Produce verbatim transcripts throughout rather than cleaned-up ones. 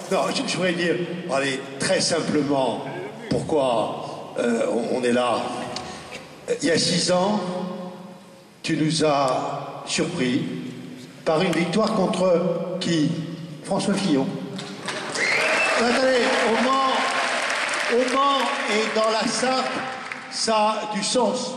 non, je, je voudrais dire, allez, très simplement, pourquoi euh, on, on est là. Il y a six ans, tu nous as surpris par une victoire contre qui? François Fillon. Attendez, au Mans, au Mans et dans la Sarthe, ça a du sens.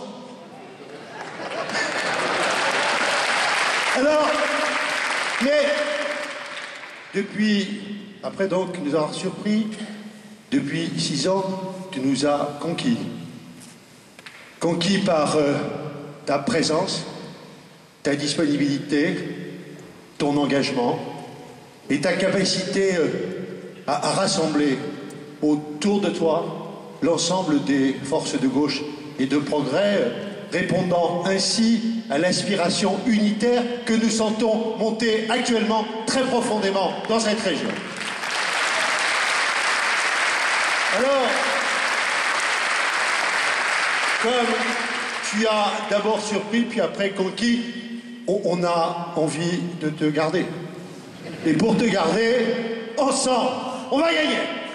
Alors, mais depuis, après donc nous avoir surpris, depuis six ans, tu nous as conquis. Conquis par euh, ta présence, ta disponibilité, ton engagement et ta capacité euh, à, à rassembler autour de toi l'ensemble des forces de gauche et de progrès, euh, répondant ainsi à l'aspiration unitaire que nous sentons monter actuellement très profondément dans cette région. Alors, comme tu as d'abord surpris, puis après conquis, on, on a envie de te garder. Et pour te garder, ensemble, on va gagner.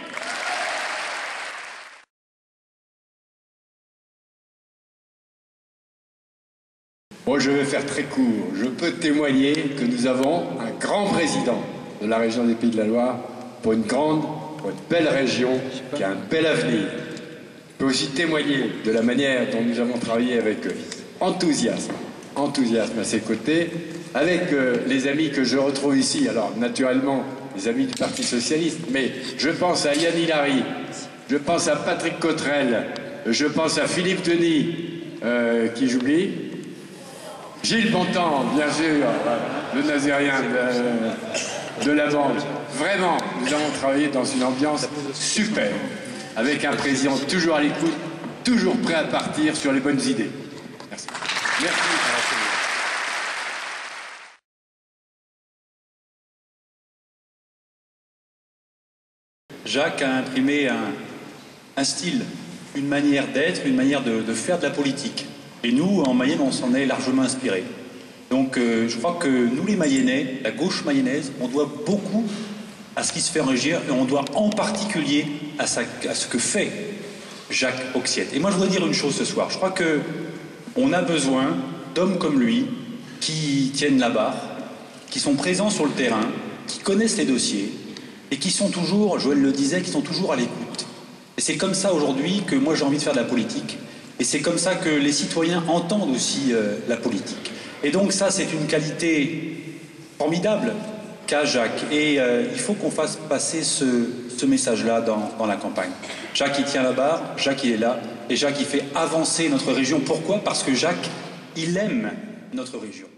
Moi, je vais faire très court. Je peux témoigner que nous avons un grand président de la région des Pays de la Loire pour une grande, pour une belle région qui a un bel avenir. Je peux aussi témoigner de la manière dont nous avons travaillé avec enthousiasme, enthousiasme à ses côtés, avec euh, les amis que je retrouve ici. Alors, naturellement, les amis du Parti Socialiste, mais je pense à Yann Hilary, je pense à Patrick Cottrell, je pense à Philippe Denis, euh, qui j'oublie, Gilles Bontemps, bien sûr, le Nazérien de, de la bande. Vraiment, nous avons travaillé dans une ambiance super, avec un président toujours à l'écoute, toujours prêt à partir sur les bonnes idées. Merci. Merci. Jacques a imprimé un, un style, une manière d'être, une manière de, de faire de la politique. Et nous, en Mayenne, on s'en est largement inspiré. Donc euh, je crois que nous, les Mayennais, la gauche mayonnaise, on doit beaucoup à ce qui se fait en région, et on doit en particulier à, sa, à ce que fait Jacques Oxiette. Et moi, je voudrais dire une chose ce soir. Je crois qu'on a besoin d'hommes comme lui, qui tiennent la barre, qui sont présents sur le terrain, qui connaissent les dossiers, et qui sont toujours, Joël le disait, qui sont toujours à l'écoute. Et c'est comme ça aujourd'hui que moi j'ai envie de faire de la politique. Et c'est comme ça que les citoyens entendent aussi euh, la politique. Et donc ça, c'est une qualité formidable qu'a Jacques. Et euh, il faut qu'on fasse passer ce, ce message-là dans, dans la campagne. Jacques, il tient la barre, Jacques, il est là. Et Jacques, il fait avancer notre région. Pourquoi? Parce que Jacques, il aime notre région.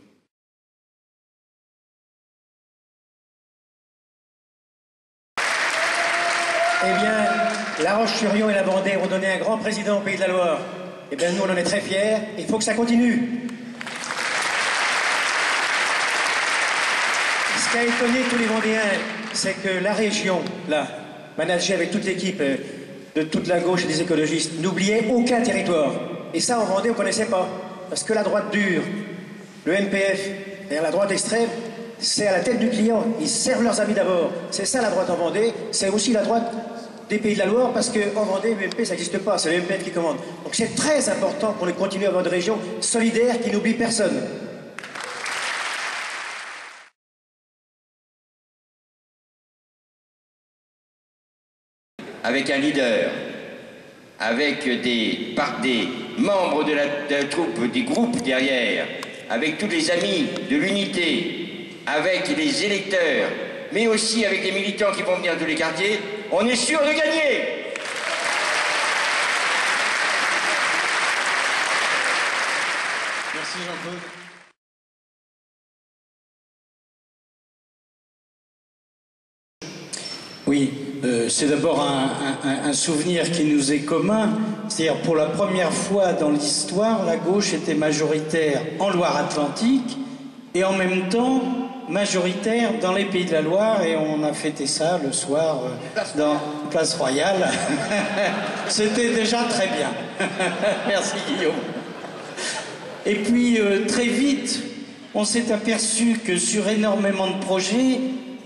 Eh bien, La Roche-sur-Yon et la Vendée ont donné un grand président au Pays de la Loire. Eh bien, nous, on en est très fiers. Il faut que ça continue. Ce qui a étonné tous les Vendéens, c'est que la région, là, managée avec toute l'équipe de toute la gauche et des écologistes, n'oubliait aucun territoire. Et ça, en Vendée, on ne connaissait pas. Parce que la droite dure, le M P F, et la droite extrême, c'est à la tête du client. Ils servent leurs amis d'abord. C'est ça la droite en Vendée. C'est aussi la droite des Pays de la Loire, parce qu'en Vendée, le M P, ça n'existe pas. C'est le M P F qui commande. Donc c'est très important pour continuer à avoir une région solidaire qui n'oublie personne. Avec un leader, avec des, par des membres de la, de la troupe, des groupes derrière, avec tous les amis de l'unité, avec les électeurs, mais aussi avec les militants qui vont venir de tous les quartiers, on est sûr de gagner. Merci Jean-Claude. Oui, euh, c'est d'abord un, un, un souvenir qui nous est commun. C'est-à-dire, pour la première fois dans l'histoire, la gauche était majoritaire en Loire-Atlantique et en même temps majoritaire dans les Pays de la Loire, et on a fêté ça le soir euh, dans Place Royale. C'était déjà très bien. Merci Guillaume. Et puis, euh, très vite, on s'est aperçu que sur énormément de projets,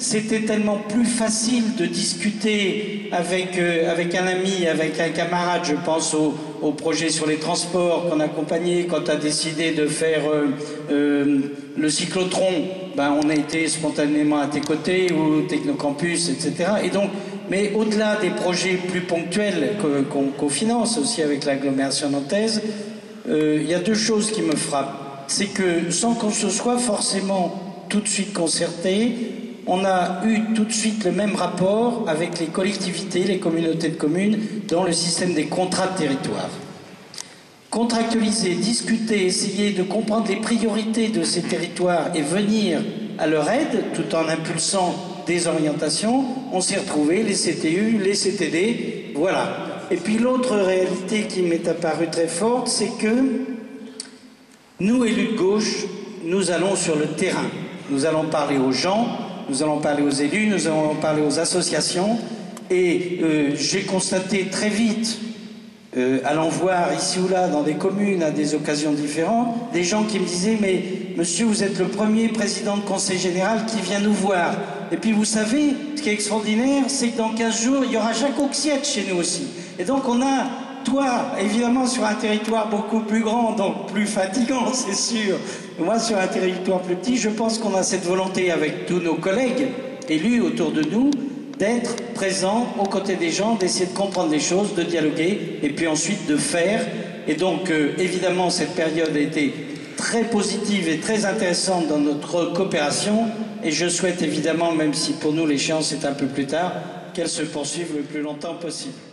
c'était tellement plus facile de discuter avec, euh, avec un ami, avec un camarade. Je pense au, au projet sur les transports qu'on accompagnait quand on a décidé de faire euh, euh, le cyclotron. Ben, on a été spontanément à tes côtés, ou Technocampus, et cetera. Et donc, mais au-delà des projets plus ponctuels qu'on qu'on finance aussi avec l'agglomération nantaise, euh, il y a deux choses qui me frappent. C'est que sans qu'on se soit forcément tout de suite concerté, on a eu tout de suite le même rapport avec les collectivités, les communautés de communes, dans le système des contrats de territoire. Contractualiser, discuter, essayer de comprendre les priorités de ces territoires et venir à leur aide, tout en impulsant des orientations, on s'est retrouvé les C T U, les C T D, voilà. Et puis l'autre réalité qui m'est apparue très forte, c'est que nous, élus de gauche, nous allons sur le terrain. Nous allons parler aux gens, nous allons parler aux élus, nous allons parler aux associations. Et euh, j'ai constaté très vite, euh, allant voir ici ou là dans des communes à des occasions différentes, des gens qui me disaient « Mais monsieur, vous êtes le premier président de conseil général qui vient nous voir. » Et puis vous savez, ce qui est extraordinaire, c'est que dans quinze jours, il y aura Jacques Auxiette chez nous aussi. Et donc on a, toi, évidemment sur un territoire beaucoup plus grand, donc plus fatigant, c'est sûr. Moi, sur un territoire plus petit, je pense qu'on a cette volonté avec tous nos collègues élus autour de nous, d'être présents aux côtés des gens, d'essayer de comprendre les choses, de dialoguer, et puis ensuite de faire. Et donc, euh, évidemment, cette période a été très positive et très intéressante dans notre coopération, et je souhaite évidemment, même si pour nous l'échéance est un peu plus tard, qu'elle se poursuive le plus longtemps possible.